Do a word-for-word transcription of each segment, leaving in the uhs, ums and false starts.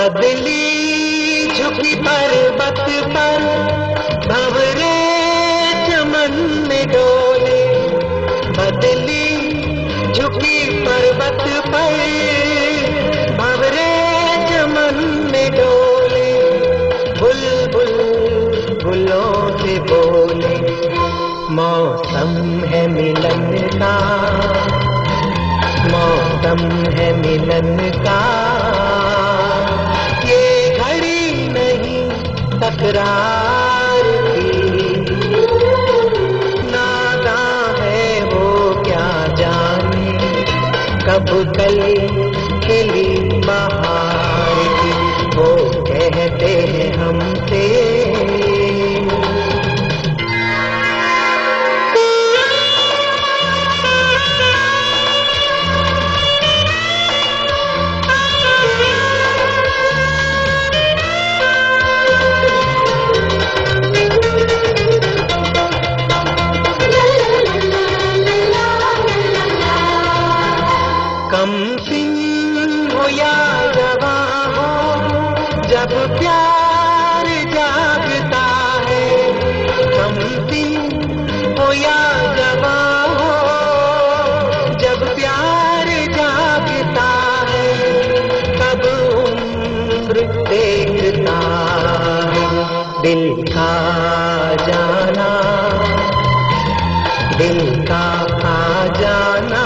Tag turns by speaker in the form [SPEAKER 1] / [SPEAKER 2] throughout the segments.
[SPEAKER 1] बदली झुकी पर्वत पर भंवरे चमन में डोले। बदली झुकी पर्वत पर भंवरे चमन में डोले। बुलबुल बुलों से बोले, मौसम है मिलन का, मौसम है मिलन का। ये घड़ी नहीं तकरार की, नादां है वो क्या जाने कब कल खिली बहार की। वो कहते हैं हमसे कम सिन हो या जवां हो, जब प्यार जागता है। कम सिन हो या जवां हो, जब प्यार जागता है। तब उम्र देखता है दिल का जाना, दिल का आ जाना।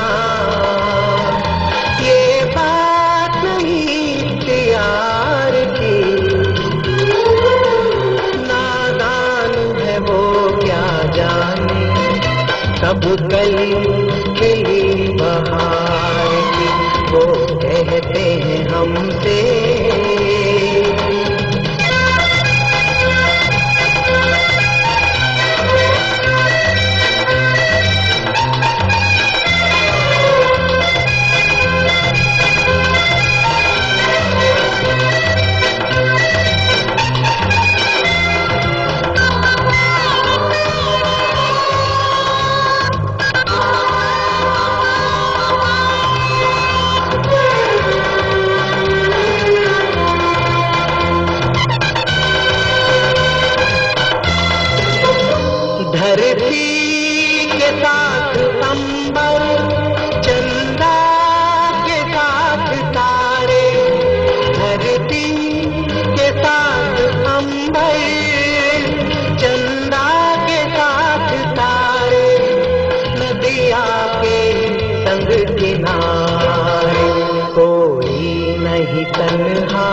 [SPEAKER 1] कब कल खिली बहार की, वो कहते हैं हमसे धरती के साथ अंबर, चंदा के साथ तारे। धरती के साथ अंबर, चंदा के साथ तारे। नदिया के संग किनारे, कोई नहीं तन्हा,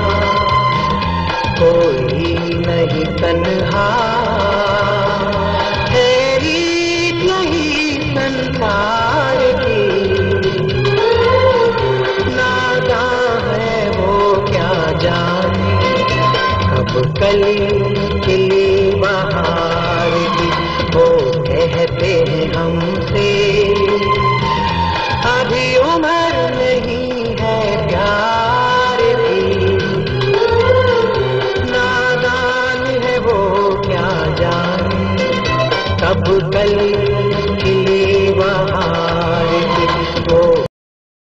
[SPEAKER 1] कोई नहीं तन्हा। संसार की नादां है वो क्या जाने कब कल